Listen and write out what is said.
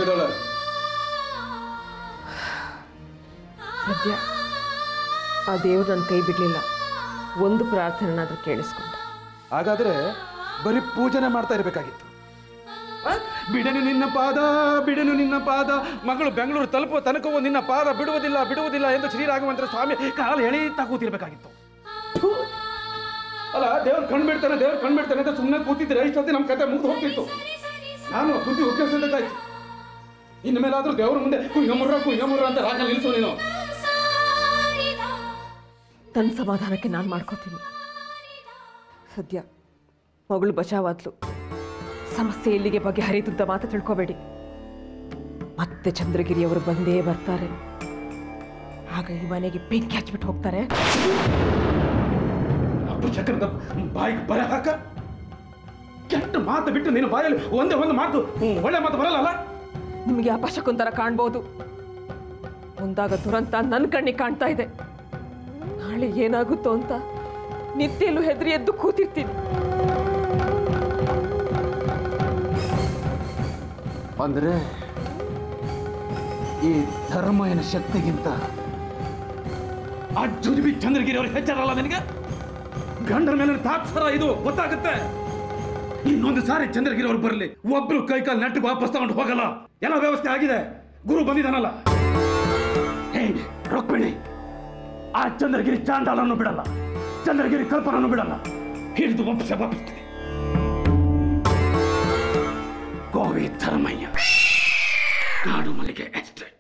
ಹೋಗಿದ್ದಾಳೆ. ಸದ್ಯ ಆ ದೇವ್ರು ನನ್ನ ಕೈ ಬಿಡಲಿಲ್ಲ. ಒಂದು ಪ್ರಾರ್ಥನೆನಾದ್ರೂ ಕೇಳಿಸ್ಕೊಂಡ. ಹಾಗಾದ್ರೆ ಬರೀ ಪೂಜನೆ ಮಾಡ್ತಾ ಇರಬೇಕಾಗಿತ್ತು. ಬಿಡನು ನಿನ್ನ ಪಾದ, ಬಿಡನು ನಿನ್ನ ಪಾದ, ಮಗಳು ಬೆಂಗಳೂರು ತಲುಪುವ ತನಕವೂ ನಿನ್ನ ಪಾದ ಬಿಡುವುದಿಲ್ಲ ಬಿಡುವುದಿಲ್ಲ ಎಂದು ಶ್ರೀರಾಘವೇಂದ್ರ ಸ್ವಾಮಿ ಕಾಲು ಎಳೀತಾ ಕೂತಿರ್ಬೇಕಾಗಿತ್ತು. ಅಲ್ಲ, ದೇವ್ರು ಕಣ್ಬಿಡ್ತಾನೆ ದೇವ್ರು ಕಣ್ಬಿಡ್ತಾನೆ ಅಂತ ಸುಮ್ಮನೆ ಕೂತಿದ್ರೆ ಇಷ್ಟೊತ್ತಿ ನಮ್ಮ ಕತೆ ಮುಗಿದು ಹೋಗ್ತಿತ್ತು. ನಾನು ಬುದ್ಧಿ ಉಪಯೋಗಿಸಬೇಕಾಯ್ತು. ಇನ್ನು ಮೇಲಾದ್ರೂ ದೇವ್ರ ಮುಂದೆ ಕುಯ್ಯಮುರ್ರ ಅಂತ ರಾಗ ನಿಲ್ಲಿಸು ನೀನು. ನನ್ನ ಸಮಾಧಾನಕ್ಕೆ ನಾನು ಮಾಡ್ಕೋತೀನಿ. ಸದ್ಯ ಮಗಳು ಬಚಾವಾದ್ಲು. ಸಮಸ್ಯೆ ಇಲ್ಲಿಗೆ ಬಗೆಹರಿತು ಅಂತ ಮಾತ್ರ ತಿಳ್ಕೊಬೇಡಿ. ಮತ್ತೆ ಚಂದ್ರಗಿರಿಯವರು ಬಂದೇ ಬರ್ತಾರೆ. ಆಗ ಈ ಮನೆಗೆ ಬೆಂಕಿ ಹಚ್ಬಿಟ್ಟು ಹೋಗ್ತಾರೆ. ಚಕ್ರದ ಬಾಯಿಗೆ ಬರ ಹಾಕ. ಕೆಟ್ಟ ಮಾತು ಬಿಟ್ಟು ನಿನ್ನ ಬಾಯಲ್ಲಿ ಒಂದೇ ಒಂದು ಮಾತು ಒಳ್ಳೆ ಮಾತು ಬರಲ್ಲ. ನಿಮಗೆ ಅಪಶಕುಂತರ ಕಾಣ್ಬೋದು. ಮುಂದಾಗ ದುರಂತ ನನ್ನ ಕಣ್ಣಿಗೆ ಕಾಣ್ತಾ ಇದೆ. ನಾಳೆ ಏನಾಗುತ್ತೋ ಅಂತ ನಿತ್ಯಲ್ಲೂ ಹೆದರಿ ಎದ್ದು ಕೂತಿರ್ತೀನಿ. ಅಂದ್ರೆ ಈ ಧರ್ಮಯನ ಶಕ್ತಿಗಿಂತ ಆ ಜುಜುಬಿ ಚಂದ್ರಗಿರಿ ಅವ್ರಿಗೆ ಹೆಚ್ಚರಲ್ಲ. ನಿನಗೆ ಗಂಡರ ಮೇಲೆ ತಾತ್ಸರ ಇದು ಗೊತ್ತಾಗುತ್ತೆ. ಇನ್ನೊಂದು ಸಾರಿ ಚಂದ್ರಗಿರಿ ಅವ್ರು ಬರಲಿ, ಒಬ್ರು ಕೈಕಾಲು ನೆಟ್ಟಿಗೆ ವಾಪಸ್ ತಗೊಂಡು ಹೋಗಲ್ಲ. ಎಲ್ಲ ವ್ಯವಸ್ಥೆ ಆಗಿದೆ. ಗುರು ಬಂದಿದ್ದಾನಲ್ಲ. ರೊಕ್ಬೇಡಿ. ಆ ಚಂದ್ರಗಿರಿ ಚಾಂಡಾಲನ್ನು ಬಿಡಲ್ಲ, ಚಂದ್ರಗಿರಿ ಕಲ್ಪನನ್ನು ಬಿಡಲ್ಲ. ಹಿಡಿದು ವಾಪಿಸ್ತೀನಿ. ಗೋವಿ ಧರ್ಮಯ್ಯ, ಕಾಡು ಮಲ್ಲಿಗೆ ಎಸ್ಟೇಟ್.